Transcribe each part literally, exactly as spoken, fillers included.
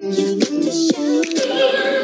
You've got to show me.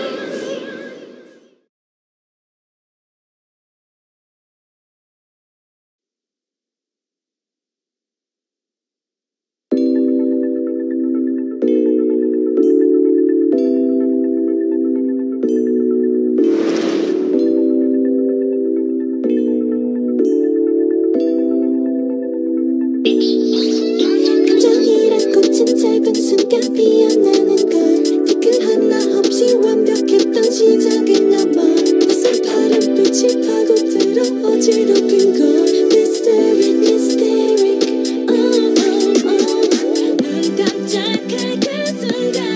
감정이란 꽃은 짧은 순간 피어나는 걸 뒤끝 하나 없이 완벽했던 시작은 아마 낯선 바람빛이 파고들어 어지럽힌 걸 Mystery, mysteric oh, oh, oh. 눈 깜짝할 그 순간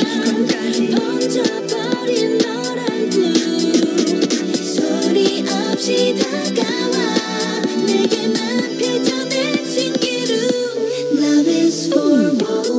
번져버린 너란 blue 소리 없이 다가와 내게만 펼쳐낸 신기루 Love is for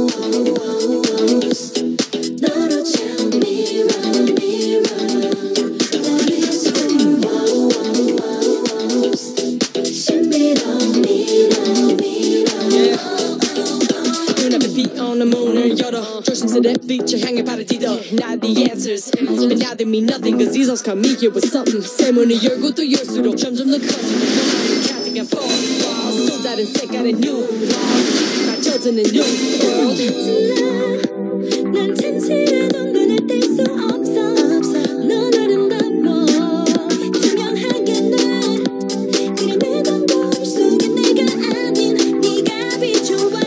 woes. 너로 tell me wrong, me wrong. Love is for woes. 신비로운 미로, 미로. 눈앞에 비오는 문을 열어 조심스레 빛을 향해 발을 디뎌 Not the answers, but now they mean nothing Cause these songs come me here with something 새 문을 열고 또 열수록 점점 더 커지는 너만의 counting and four walls 또 다른 색깔의 new walls 맞춰드는 new world 난 진실해도 눈을 뗄 수 없어 넌 아름다워 투명하게 난 그래 매번 거울 속에 내가 아닌 네가 비춰와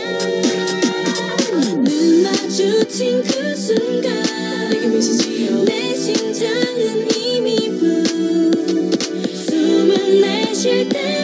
눈 마주친 그 순간 내게 미소 지어 내 심장은 이미 blue 숨을 내쉴 때